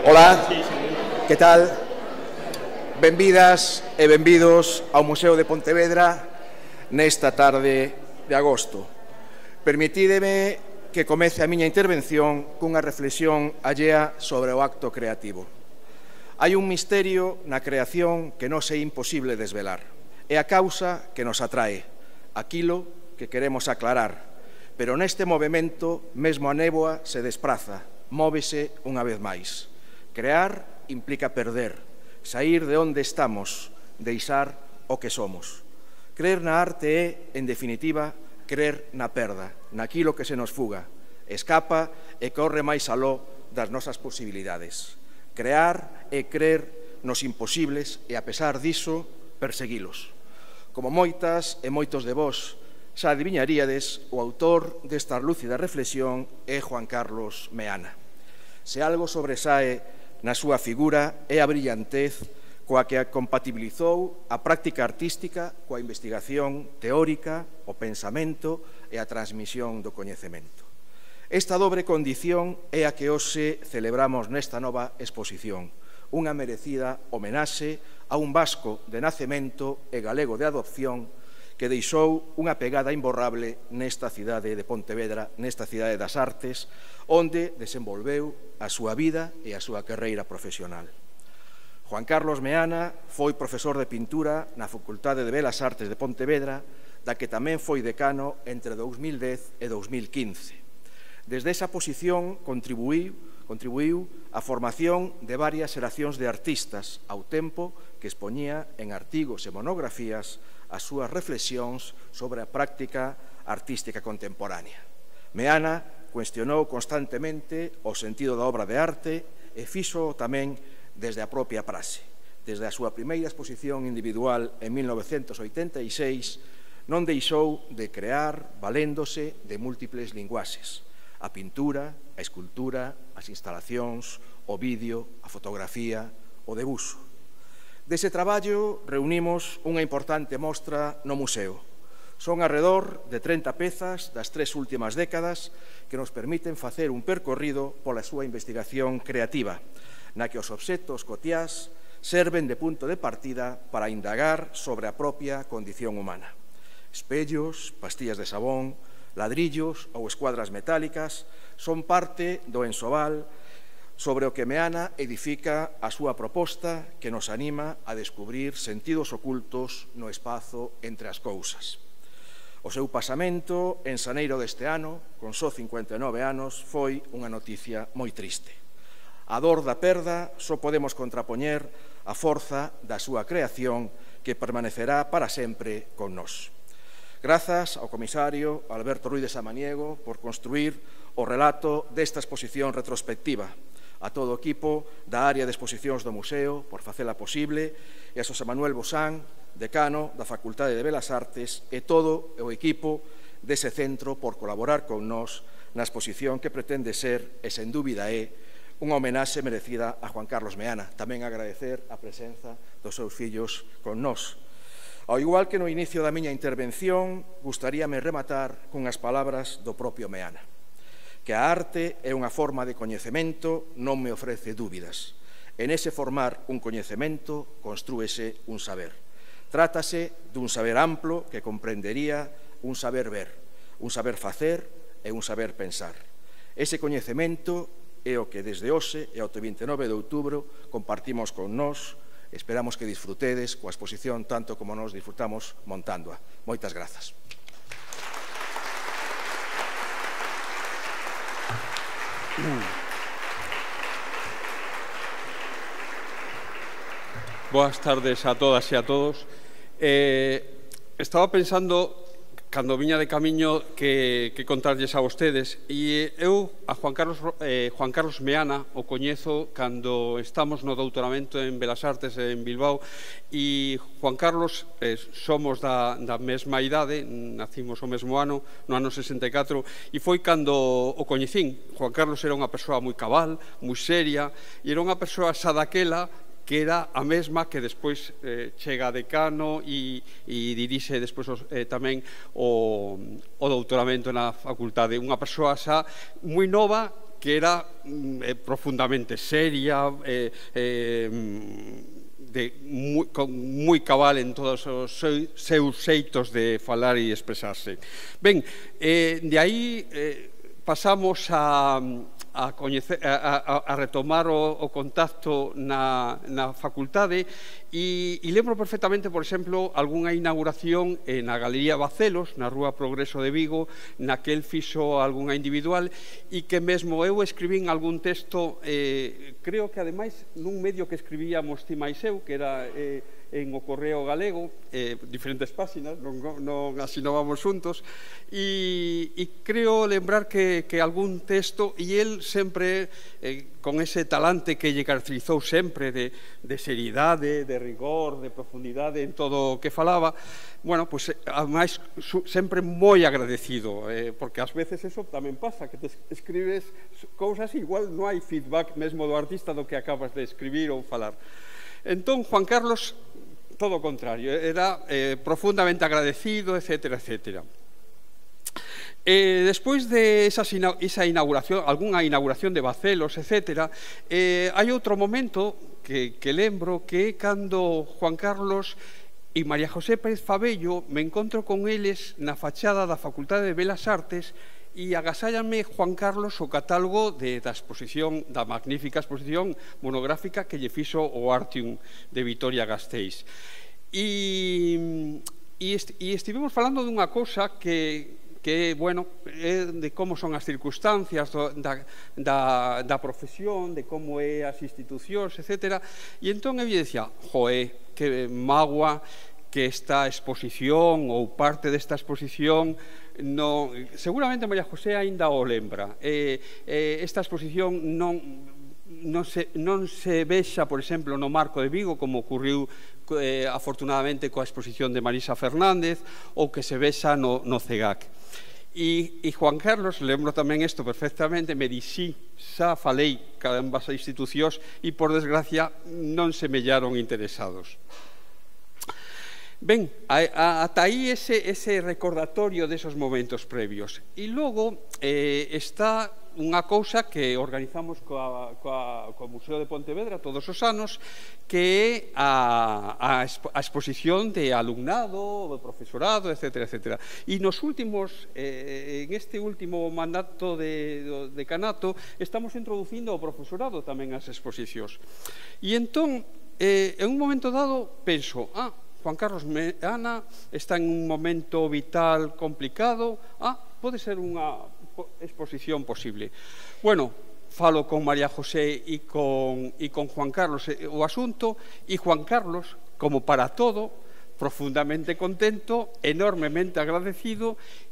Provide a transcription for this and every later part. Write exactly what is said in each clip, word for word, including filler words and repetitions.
Ola, que tal? Benvidas e benvidos ao Museo de Pontevedra nesta tarde de agosto. Permitídeme que comece a miña intervención cunha reflexión allea sobre o acto creativo. Hai un misterio na creación que non é imposible desvelar. É a causa que nos atrae, aquilo que queremos aclarar. Pero neste movimento, mesmo a néboa se despraza, móvese unha vez máis. Crear implica perder, saír de onde estamos, deixar o que somos. Creer na arte é, en definitiva, creer na perda, naquilo que se nos fuga, escapa e corre máis aló das nosas posibilidades. Crear é creer nos imposibles e, a pesar diso, perseguilos. Como moitas e moitos de vós xa adiviñaríades, o autor desta lúcida reflexión é Juan Carlos Meana. Se algo sobresae na súa figura é a brillantez coa que compatibilizou a práctica artística coa investigación teórica, o pensamento e a transmisión do coñecemento. Esta dobre condición é a que hoxe celebramos nesta nova exposición, unha merecida homenaxe a un vasco de nacemento e galego de adopción que deixou unha pegada imborrable nesta cidade de Pontevedra, nesta cidade das artes, onde desenvolveu a súa vida e a súa carreira profesional. Juan Carlos Meana foi profesor de pintura na Facultade de Belas Artes de Pontevedra, da que tamén foi decano entre dous mil dez e dous mil quince. Desde esa posición contribuiu, contribuiu a formación de varias xeracións de artistas, ao tempo que expoñía en artigos e monografías as súas reflexións sobre a práctica artística contemporánea. Meana cuestionou constantemente o sentido da obra de arte e fixo tamén desde a propia praxe. Desde a súa primeira exposición individual en mil novecentos oitenta e seis non deixou de crear valéndose de múltiples linguaxes: a pintura, a escultura, as instalacións, o vídeo, a fotografía, o debuxo. Dese traballo reunimos unha importante mostra no museo. Son arredor de trinta pezas das tres últimas décadas que nos permiten facer un percorrido pola súa investigación creativa, na que os obxectos cotiás serven de punto de partida para indagar sobre a propia condición humana. Espellos, pastillas de sabón, ladrillos ou escuadras metálicas son parte do ensobal sobre o que Meana edifica a súa proposta que nos anima a descubrir sentidos ocultos no espazo entre as cousas. O seu pasamento en xaneiro deste ano, con só cincuenta e nove anos, foi unha noticia moi triste. A dor da perda só podemos contrapoñer a forza da súa creación que permanecerá para sempre con nós. Grazas ao comisario Alberto Ruiz de Samaniego por construir o relato desta exposición retrospectiva, a todo o equipo da área de exposicións do museo por facela posible e a Xosé Manuel Bosán, decano da Facultade de Belas Artes, e todo o equipo dese centro por colaborar con nós na exposición que pretende ser, e sen dúbida é, unha homenaxe merecida a Juan Carlos Meana. Tamén agradecer a presenza dos seus fillos con nós. Ao igual que no inicio da miña intervención, gustaríame rematar cunhas palabras do propio Meana: que a arte é unha forma de coñecemento non me ofrece dúbidas. En ese formar un coñecemento constrúese un saber. Trátase dun saber amplo que comprendería un saber ver, un saber facer e un saber pensar. Ese coñecemento é o que desde hoxe e ao vinte e nove de outubro compartimos con nós. Esperamos que disfrutedes coa exposición tanto como nos disfrutamos montándoa. Moitas grazas. Boas tardes a todas e a todos. Eh, estaba pensando, cando viña de camiño, que, que contarlles a vostedes, e eu a Juan Carlos, eh, Juan Carlos Meana o coñezo cando estamos no doutoramento en Belas Artes en Bilbao, e Juan Carlos eh, somos da, da mesma idade, nacimos o mesmo ano, no ano sesenta e catro, e foi cando o coñecín. Juan Carlos era unha persoa moi cabal, moi seria, e era unha persoa xa daquela que era a mesma que despois eh, chega a decano e, e dirixe despois os, eh, tamén o, o doutoramento na facultade. Unha persoa xa moi nova que era eh, profundamente seria, eh, eh, de moi, con, moi cabal en todos os seus xeitos de falar e expresarse. Ben, eh, de aí eh, pasamos a... A, coñecer, a, a, a retomar o, o contacto na, na facultade e, e lembro perfectamente, por exemplo, algunha inauguración eh, na Galería Bacelos, na Rúa Progreso de Vigo, na que el fixo algunha individual e que mesmo eu escribín algún texto, eh, creo que ademais nun medio que escribíamos ti máis eu, que era eh, en o Correo Galego, eh, diferentes páxinas, non, non asinábamos xuntos, e, e creo lembrar que, que algún texto, e el sempre, eh, con ese talante que lle caracterizou sempre de, de seriedade, de rigor, de profundidade en todo o que falaba, bueno, pois, pues, ademais, sempre moi agradecido, eh, porque ás veces eso tamén pasa, que te escribes cousas e igual non hai feedback mesmo do artista do que acabas de escribir ou falar. Entón, Juan Carlos, todo o contrario, era eh, profundamente agradecido, etcétera, etcétera. Eh, despois de esa, esa inauguración, algunha inauguración de Bacelos, etcétera, eh, hai outro momento que, que lembro que é cando Juan Carlos e María José Pérez Fabello me encontro con eles na fachada da Facultade de Belas Artes e agasállame Juan Carlos o catálogo de, da exposición, da magnífica exposición monográfica que lle fixo o Artium de Vitoria-Gasteiz. E, e, est, e estivemos falando dunha cousa que, que bueno, é de como son as circunstancias do, da, da, da profesión, de como é as institucións, etcétera. E entón eu lle decía, joé, que magua que esta exposición ou parte desta exposición no, seguramente María José aínda o lembra. Eh, eh, esta exposición non, non, se, non se vexa, por exemplo, no Marco de Vigo, como ocurriu eh, afortunadamente coa exposición de Marisa Fernández, ou que se vexa no, no CEGAC. E, e Juan Carlos, lembro tamén isto perfectamente, me di, sí, xa falei cada ambas as institucións e, por desgracia, non se mellaron interesados. Ben, a, a, ata aí ese, ese recordatorio desos momentos previos. E logo eh, está unha cousa que organizamos coa, coa, coa Museo de Pontevedra todos os anos, que é a, a, a exposición de alumnado, de profesorado, etcétera, etcétera. E nos últimos, eh, en este último mandato de, de decanato, estamos introducindo o profesorado tamén ás exposicións. E entón, eh, en un momento dado, penso, ah, Juan Carlos Meana está en un momento vital complicado, ah, pode ser unha exposición posible. Bueno, falo con María José e con, e con Juan Carlos o asunto, e Juan Carlos, como para todo, profundamente contento, enormemente agradecido,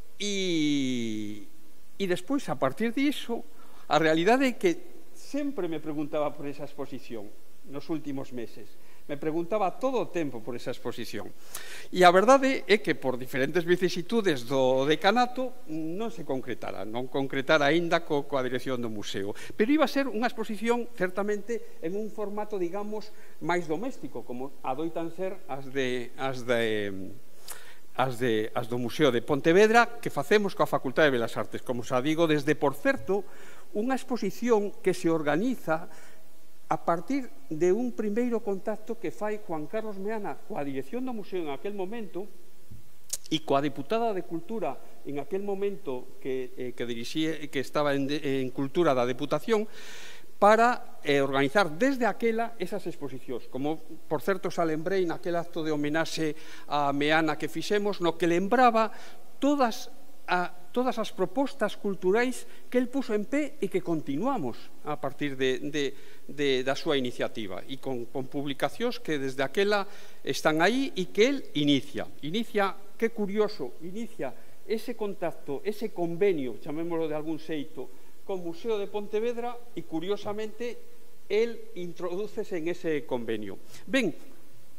e, e despois, a partir diso, a realidade é que sempre me preguntaba por esa exposición nos últimos meses. Me preguntaba todo o tempo por esa exposición. E a verdade é que por diferentes vicisitudes do decanato non se concretara, non concretara aínda co, coa dirección do museo. Pero iba a ser unha exposición certamente en un formato, digamos, máis doméstico, como adoitan ser as de... As de As, de, as do Museo de Pontevedra, que facemos coa Facultade de Belas Artes. Como xa digo, desde, por certo, unha exposición que se organiza a partir de un primeiro contacto que fai Juan Carlos Meana coa dirección do museo en aquel momento e coa deputada de Cultura en aquel momento que, eh, que dirixía, que estaba en, en Cultura da Deputación, para eh, organizar desde aquela esas exposicións. Como, por certo, xa lembrei naquele acto de homenaxe a Meana que fixemos, no que lembraba todas a todas as propostas culturais que el puso en pé e que continuamos a partir de, de, de, da súa iniciativa e con, con publicacións que desde aquela están aí e que el inicia. Inicia, que curioso, inicia ese contacto, ese convenio, chamémoslo de algún xeito, con o Museo de Pontevedra e, curiosamente, el introdúcese en ese convenio. Ben,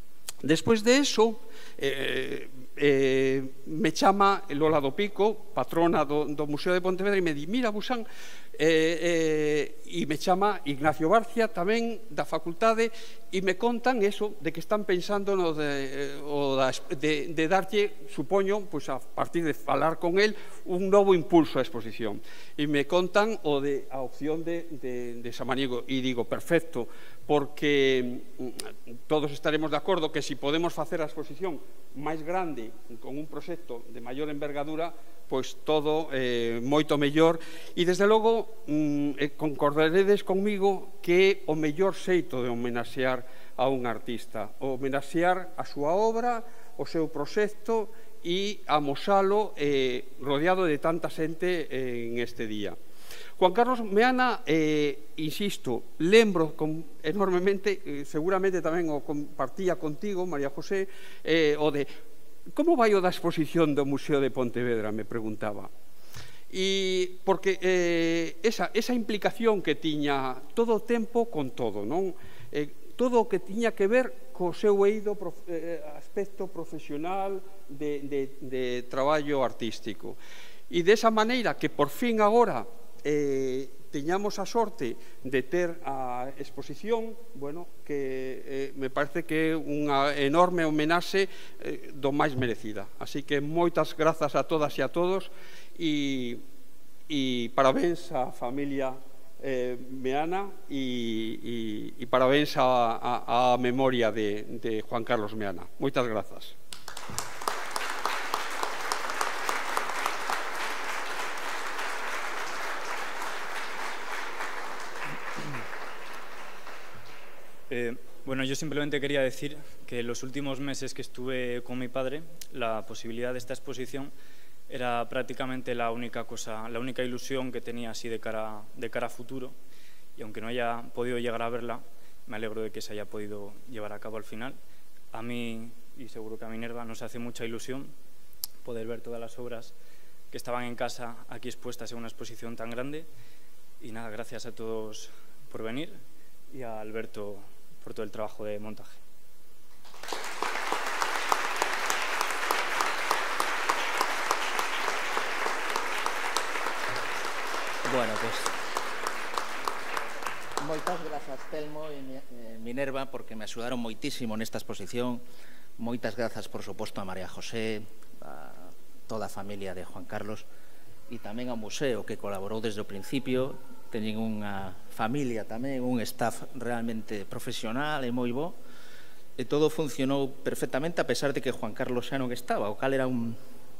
Despois de eso, eh, eh, me chama Lola do Pico, patrona do, do Museo de Pontevedra, e me di, mira, Busán, eh, eh, e me chama Ignacio Barcia, tamén da facultade, e me contan eso, de que están pensando no de, o da, de, de darlle, supoño, pues a partir de falar con él, un novo impulso á exposición. E me contan o de a opción de, de, de Samaniego, e digo, perfecto, porque todos estaremos de acordo que si podemos facer a exposición máis grande, con un proxecto de maior envergadura, pois todo eh, moito mellor. E, desde logo, mm, concordaredes comigo que é o mellor xeito de homenaxear a un artista, o homenaxear a súa obra, o seu proxecto e amosalo eh, rodeado de tanta xente eh, en este día. Juan Carlos Meana, eh, insisto, lembro con, enormemente, eh, seguramente tamén o compartía contigo, María José, eh, o de como vai o da exposición do Museo de Pontevedra, me preguntaba. E porque eh, esa, esa implicación que tiña todo o tempo con todo, non? Eh, todo o que tiña que ver co seu eido prof, eh, aspecto profesional de, de, de traballo artístico. E desa maneira que por fin agora eh, teñamos a sorte de ter a exposición, bueno, que eh, me parece que é unha enorme homenaxe eh, do máis merecida. Así que moitas grazas a todas e a todos e, e parabéns á familia eh, Meana e, e, e parabéns á, a, a memoria de, de Juan Carlos Meana. Moitas grazas. Eh, bueno, yo simplemente quería decir que los últimos meses que estuve con mi padre, la posibilidad de esta exposición era prácticamente la única cosa, la única ilusión que tenía así de cara, de cara a futuro, y aunque no haya podido llegar a verla, me alegro de que se haya podido llevar a cabo al final. A mí, y seguro que a Minerva, nos hace mucha ilusión poder ver todas las obras que estaban en casa aquí expuestas en una exposición tan grande. Y nada, gracias a todos por venir y a Alberto por todo el trabajo de montaje. Bueno, pues moitas grazas, Telmo e Minerva, porque me axudaron moitísimo nesta exposición. Moitas grazas, por suposto, a María José, a toda a familia de Juan Carlos e tamén ao museo que colaborou desde o principio. Teñen unha familia tamén, un staff realmente profesional e moi bo, e todo funcionou perfectamente a pesar de que Juan Carlos xa non estaba, o cal era un,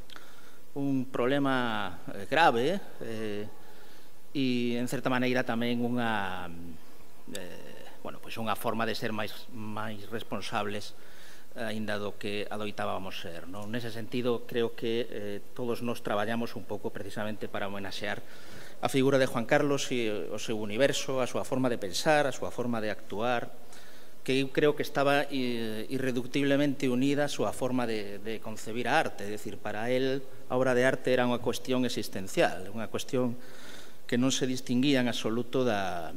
un problema grave eh, e, en certa maneira, tamén unha, eh, bueno, pois unha forma de ser máis, máis responsables aínda do que adoitábamos ser, non? Nese sentido, creo que eh, todos nos traballamos un pouco precisamente para homenaxear a figura de Juan Carlos e o seu universo, a súa forma de pensar, a súa forma de actuar, que eu creo que estaba irreductiblemente unida a súa forma de, de concebir a arte. É dicir, para él, a obra de arte era unha cuestión existencial, unha cuestión que non se distinguía en absoluto da,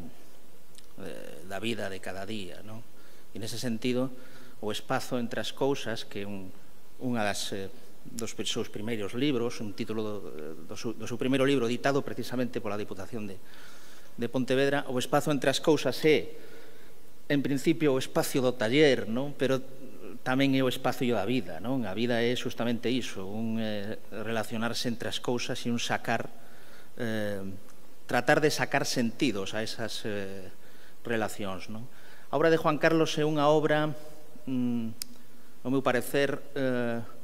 da vida de cada día, non? E nese sentido, o espazo entre as cousas, que un, unha das eh, dos seus primeiros libros, un título do, do, seu, do seu primeiro libro editado precisamente pola Diputación de, de Pontevedra. O espazo entre as cousas é, en principio, o espacio do taller, non? Pero tamén é o espacio da vida, non? A vida é justamente iso, un eh, relacionarse entre as cousas e un sacar, eh, tratar de sacar sentidos a esas eh, relacións, non? A obra de Juan Carlos é unha obra, mm, ao meu parecer, eh,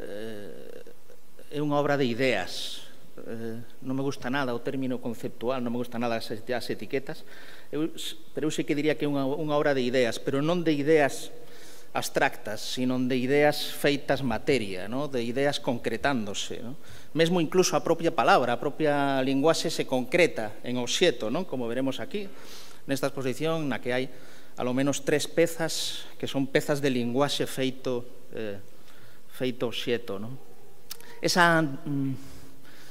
é unha obra de ideas. Non me gusta nada o término conceptual, non me gusta nada as etiquetas, pero eu sei que diría que é unha obra de ideas, pero non de ideas abstractas, sino de ideas feitas materia, de ideas concretándose. Mesmo incluso a propia palabra, a propia linguaxe se concreta en obxeto, como veremos aquí, nesta exposición na que hai alo menos tres pezas que son pezas de linguaxe feito feito obxeto, non? Esa,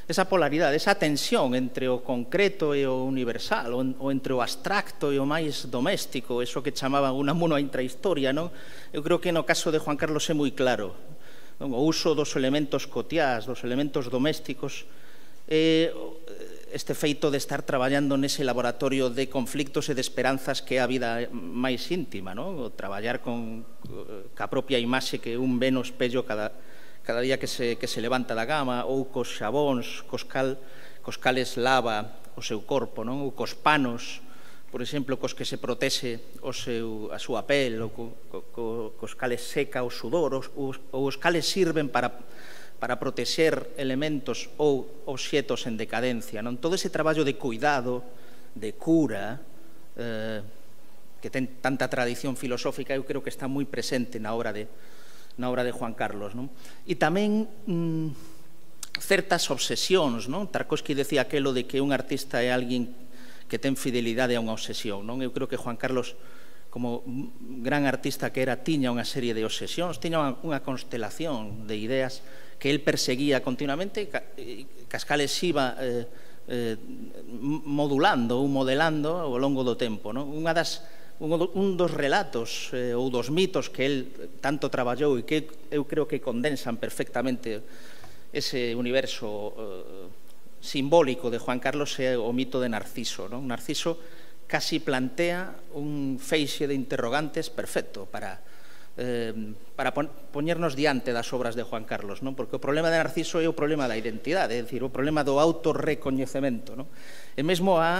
esa polaridade, esa tensión entre o concreto e o universal, ou entre o abstracto e o máis doméstico, eso que chamaban unha muno intrahistoria, non? Eu creo que no caso de Juan Carlos é moi claro, non? O uso dos elementos cotiás, dos elementos domésticos, eh, este feito de estar traballando nese laboratorio de conflictos e de esperanzas que é a vida máis íntima, non? O traballar con ca propia imaxe que un ve no espello cada cada día que se, que se levanta da cama, ou cos xabóns, cos, cal, cos cales lava o seu corpo, non? Ou cos panos, por exemplo, cos que se protexe o seu, a súa pel, ou co, co, cos cales seca o sudor, ou, ou os cales sirven para, para protexer elementos ou obxetos en decadencia, non? Todo ese traballo de cuidado, de cura, eh, que ten tanta tradición filosófica, eu creo que está moi presente na obra de na obra de Juan Carlos, non? E tamén mm, certas obsesións, non? Tarkovsky decía aquelo de que un artista é alguén que ten fidelidade a unha obsesión, non? Eu creo que Juan Carlos, como gran artista que era, tiña unha serie de obsesións, tiña unha, unha constelación de ideas que él perseguía continuamente, cascales iba eh, eh, modulando ou modelando ao longo do tempo, non? Unha das un dos relatos eh, ou dos mitos que el tanto traballou e que eu creo que condensan perfectamente ese universo eh, simbólico de Juan Carlos é o mito de Narciso, non? Narciso casi plantea un feixe de interrogantes perfecto para, eh, para pon poñernos diante das obras de Juan Carlos, non? Porque o problema de Narciso é o problema da identidade, é dicir, o problema do autorrecoñecemento, non? E mesmo a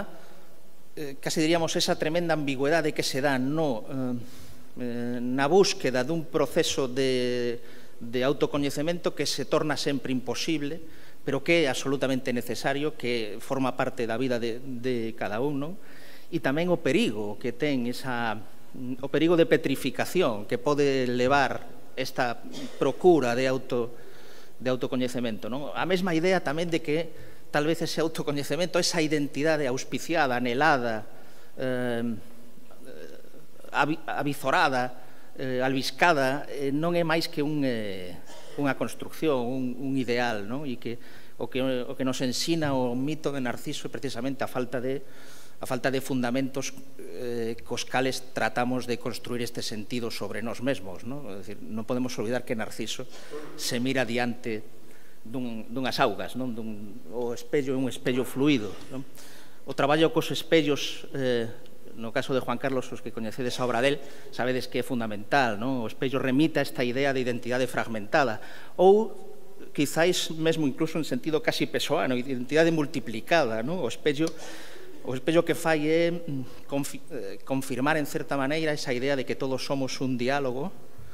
casi diríamos esa tremenda ambigüedade que se dá no, eh, na búsqueda dun proceso de, de autocoñecemento que se torna sempre imposible, pero que é absolutamente necesario, que forma parte da vida de, de cada un, non? E tamén o perigo que ten esa, o perigo de petrificación que pode levar esta procura de, auto, de autocoñecemento, non? A mesma idea tamén de que tal vez ese autocoñecemento, esa identidade auspiciada, anhelada, eh, avizorada, eh, albiscada, eh, non é máis que un, eh, unha construcción, un, un ideal, non? E que o, que o que nos ensina o mito de Narciso é precisamente a falta de, a falta de fundamentos eh, cos cales tratamos de construir este sentido sobre nós mesmos, non? É dicir, non podemos olvidar que Narciso se mira diante Dun, dunhas augas, non? Dun, o espello é un espello fluido, non? O traballo cos espellos, eh, no caso de Juan Carlos, os que coñecedes a obra del, sabedes que é fundamental, non? O espello remita esta idea de identidade fragmentada, ou quizáis mesmo incluso en sentido casi pessoano, identidade multiplicada, non? O espello, o espello que fai é confi, eh, confirmar en certa maneira esa idea de que todos somos un diálogo,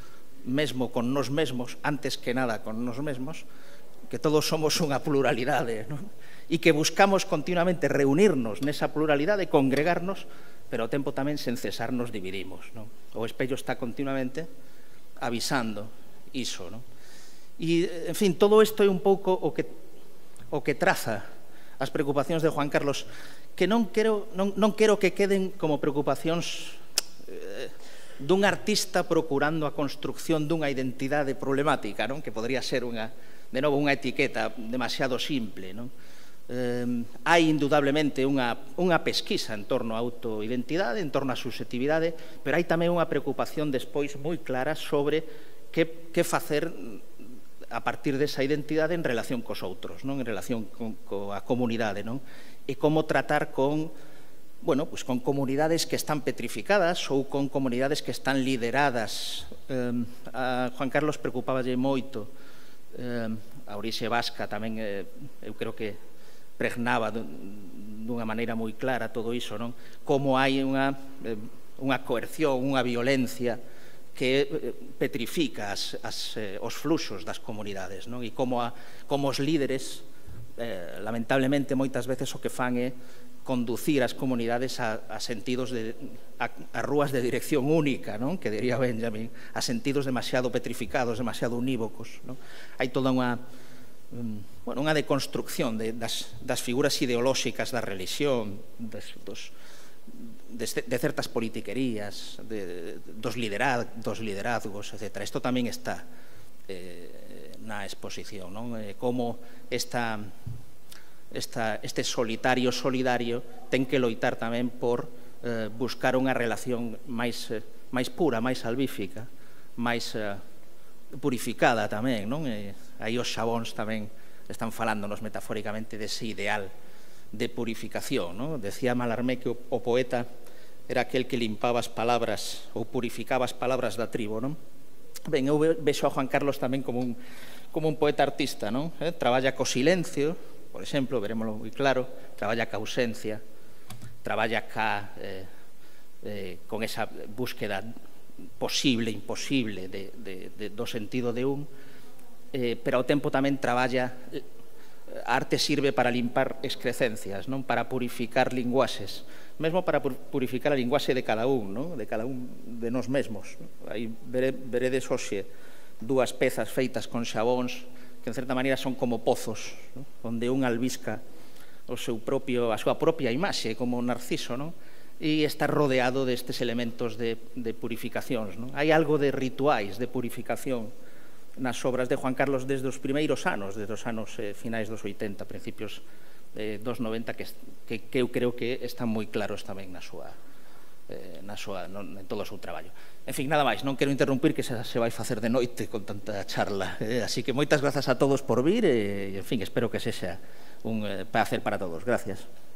mesmo con nós mesmos, antes que nada con nós mesmos, que todos somos unha pluralidade, non? E que buscamos continuamente reunirnos nesa pluralidade, congregarnos, pero ao tempo tamén sen cesar nos dividimos, non? O espello está continuamente avisando iso, non? E, en fin, todo isto é un pouco o que, o que traza as preocupacións de Juan Carlos, que non quero, non, non quero que queden como preocupacións eh, dun artista procurando a construcción dunha identidade problemática, non? Que podría ser unha de novo, unha etiqueta demasiado simple, non? Eh, hai indudablemente unha, unha pesquisa en torno á autoidentidade, en torno á susceptividade, pero hai tamén unha preocupación despois moi clara sobre que, que facer a partir desa identidade en relación cos outros, non? En relación con, coa comunidade, non? E como tratar con, bueno, pues con comunidades que están petrificadas ou con comunidades que están lideradas. Eh, a Juan Carlos preocupáballe moito Eh, a orixe vasca tamén, eh, eu creo que pregnaba dunha maneira moi clara todo iso, non? Como hai unha, eh, unha coerción, unha violencia que eh, petrifica as, as, eh, os fluxos das comunidades, non? E como, a, como os líderes, eh, lamentablemente, moitas veces o que fan é conducir as comunidades a, a sentidos de a, a rúas de dirección única, non? Que diría Benjamin, a sentidos demasiado petrificados, demasiado unívocos, non? Hai toda unha um, bueno, unha deconstrucción de, das, das figuras ideolóxicas da religión, des, dos, de, de certas politiquerías, de, dos, liderad, dos liderazgos, etcétera. Isto tamén está eh, na exposición, non? Eh, como esta esta, este solitario solidario ten que loitar tamén por eh, buscar unha relación máis, eh, máis pura, máis salvífica, máis eh, purificada tamén, non? E aí os xabóns tamén están falándonos metafóricamente dese ideal de purificación, non? Decía Mallarmé que o, o poeta era aquel que limpaba as palabras ou purificaba as palabras da tribo, non? Ben, eu vexo a Juan Carlos tamén como un, como un poeta artista, non? Eh? Traballa co silencio, por exemplo, verémoslo moi claro, traballa ca ausencia, traballa ca, eh, eh, con esa búsqueda posible, imposible de, de, de, do sentido de un, eh, pero ao tempo tamén traballa, a arte sirve para limpar excrecencias, non? Para purificar linguaxes, mesmo para purificar a linguaxe de cada un, non? De cada un de nós mesmos. Aí veredes hoxe dúas pezas feitas con xabóns que en certa maneira son como pozos, non? Onde un albisca o seu propio, a súa propia imaxe como Narciso, non? E está rodeado destes elementos de, de purificacións, non? Hai algo de rituais de purificación nas obras de Juan Carlos desde os primeiros anos, desde os anos eh, finais dos oitenta, principios eh, dos noventa, que, que, que eu creo que están moi claros tamén na súa, eh, na súa, non, en todo o seu traballo. En fin, nada máis, non quero interrumpir que se, se vai facer de noite con tanta charla, eh, así que moitas grazas a todos por vir e, en fin, espero que sexa un eh, placer para todos. Gracias.